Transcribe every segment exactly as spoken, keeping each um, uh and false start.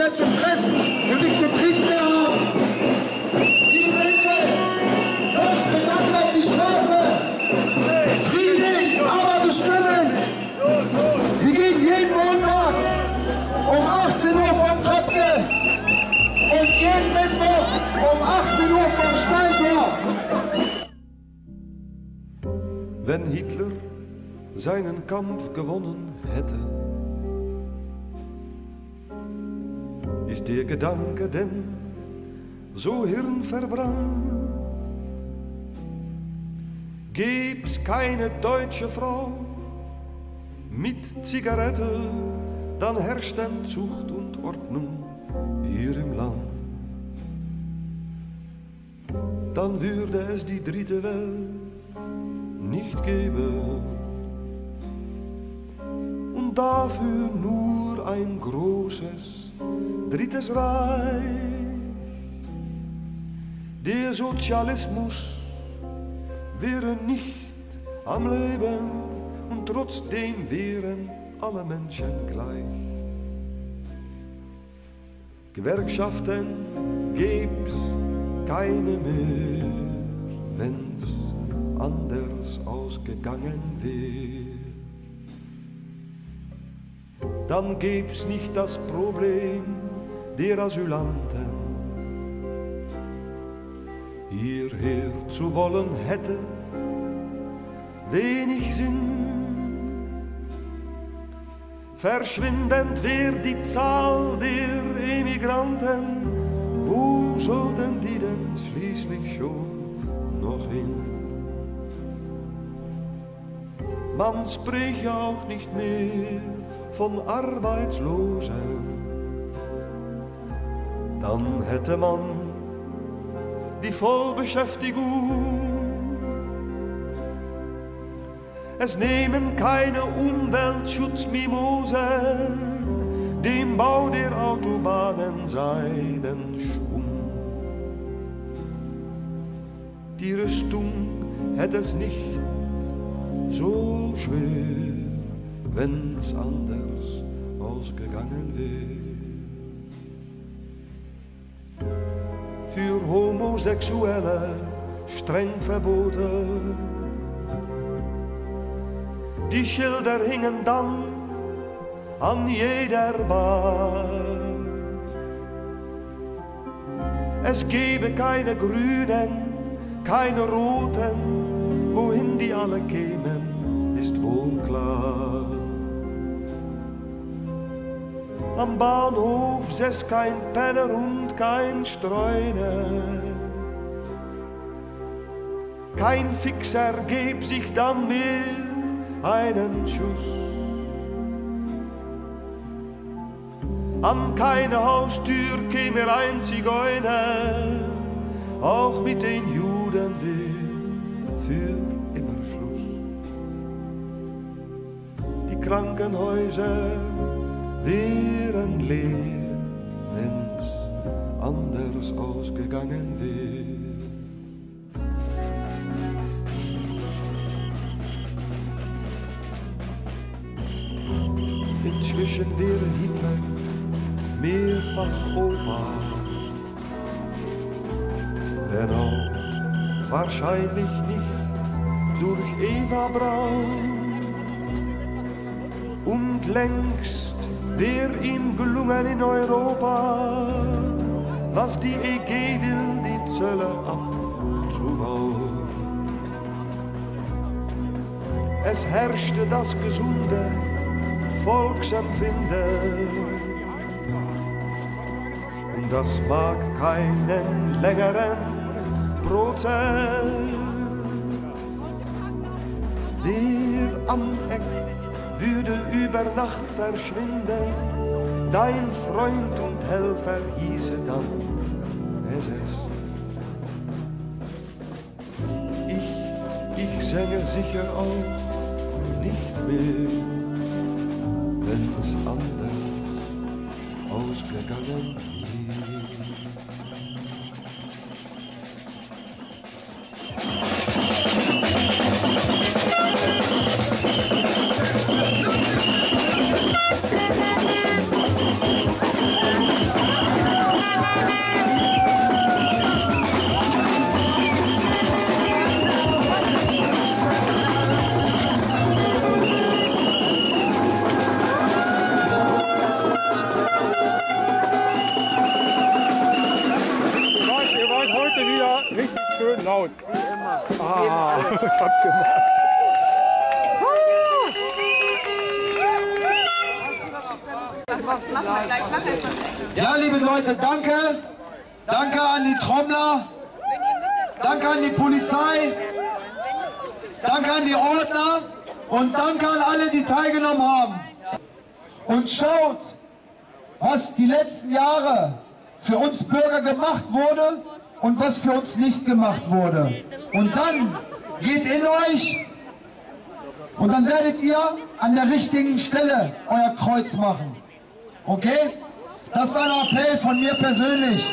mehr zu fressen und nicht zu trinken mehr haben. Die Menschen, kommt mit uns auf die Straße. Friedlich, aber bestimmend. Wir gehen jeden Montag um achtzehn Uhr vom Trepke und jeden Mittwoch um achtzehn Uhr vom Steintor. Wenn Hitler seinen Kampf gewonnen hätte, ist der Gedanke denn so hirnverbrannt. Gäb's keine deutsche Frau mit Zigarette, dann herrscht dann Zucht und Ordnung hier im Land. Dann würde es die dritte Welt nicht geben und dafür nur ein großes drittes Reich. Der Sozialismus wäre nicht am Leben und trotzdem wären alle Menschen gleich. Gewerkschaften gäb's keine mehr, wenn's anders ausgegangen wäre. Dann gäb's nicht das Problem der Asylanten. Hierher zu wollen hätte wenig Sinn. Verschwindend wär die Zahl der Emigranten. Wo sollten die denn schließlich schon noch hin? Man spricht auch nicht mehr von Arbeitslosen. Dann hätte man die Vollbeschäftigung. Es nehmen keine Umweltschutzmimosen dem Bau der Autobahnen seinen Schwung. Die Rüstung hätte es nicht so schwer, wenn's anders ausgegangen wäre. Für Homosexuelle streng verboten. Die Schilder hingen dann an jeder Bar. Es gäbe keine Grünen, keine Roten, wohin die alle kämen, ist wohl klar. Am Bahnhof säß kein Penner und kein Streuner. Kein Fixer gäb sich dann mehr einen Schuss. An keine Haustür käme ein Zigeuner, auch mit den Juden wär für immer Schluss. Die Krankenhäuser wären leer, wenn's anders ausgegangen wär. Inzwischen wäre Hitler mehrfach Opa, wenn auch wahrscheinlich nicht durch Eva Braun. Und längst wär ihm gelungen in Europa, was die E G will, die Zölle abzubauen. Es herrschte das gesunde Volksempfinden. Und das mag keinen längeren Prozess. Wer aneckt, würde über Nacht verschwinden. Dein Freund und Helfer hieße dann S S. Ich, ich sänge sicher auch nicht mehr, wenn's anders ausgegangen ist. Schön laut. Wie immer. Ah, ich hab's gemacht. Ja, liebe Leute, danke. Danke an die Trommler. Danke an die Polizei. Danke an die Ordner. Und danke an alle, die teilgenommen haben. Und schaut, was die letzten Jahre für uns Bürger gemacht wurde und was für uns nicht gemacht wurde. Und dann geht in euch und dann werdet ihr an der richtigen Stelle euer Kreuz machen. Okay? Das ist ein Appell von mir persönlich.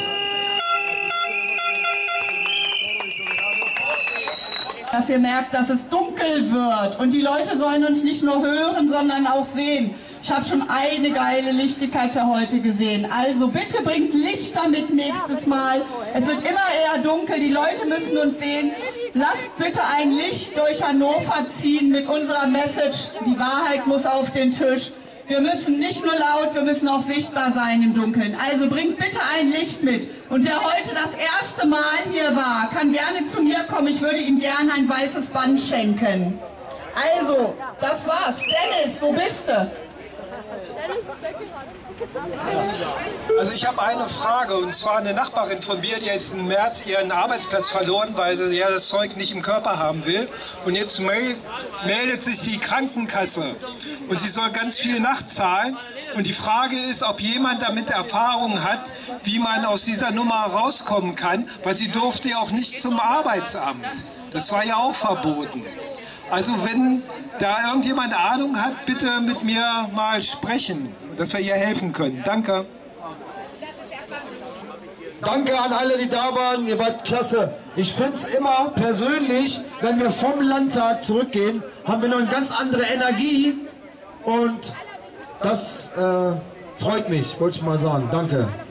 Dass ihr merkt, dass es dunkel wird und die Leute sollen uns nicht nur hören, sondern auch sehen. Ich habe schon eine geile Lichtigkeit heute gesehen. Also bitte bringt Lichter mit nächstes Mal. Es wird immer eher dunkel, die Leute müssen uns sehen. Lasst bitte ein Licht durch Hannover ziehen mit unserer Message. Die Wahrheit muss auf den Tisch. Wir müssen nicht nur laut, wir müssen auch sichtbar sein im Dunkeln. Also bringt bitte ein Licht mit. Und wer heute das erste Mal hier war, kann gerne zu mir kommen. Ich würde ihm gerne ein weißes Band schenken. Also, das war's. Dennis, wo bist du? Also ich habe eine Frage, und zwar eine Nachbarin von mir, die jetzt im März ihren Arbeitsplatz verloren, weil sie ja das Zeug nicht im Körper haben will. Und jetzt meldet sich die Krankenkasse und sie soll ganz viel nachzahlen. Und die Frage ist, ob jemand damit Erfahrung hat, wie man aus dieser Nummer rauskommen kann, weil sie durfte ja auch nicht zum Arbeitsamt. Das war ja auch verboten. Also wenn da irgendjemand Ahnung hat, bitte mit mir mal sprechen, dass wir ihr helfen können. Danke. Danke an alle, die da waren. Ihr wart klasse. Ich finde es immer persönlich, wenn wir vom Landtag zurückgehen, haben wir noch eine ganz andere Energie. Und das äh, freut mich, wollte ich mal sagen. Danke.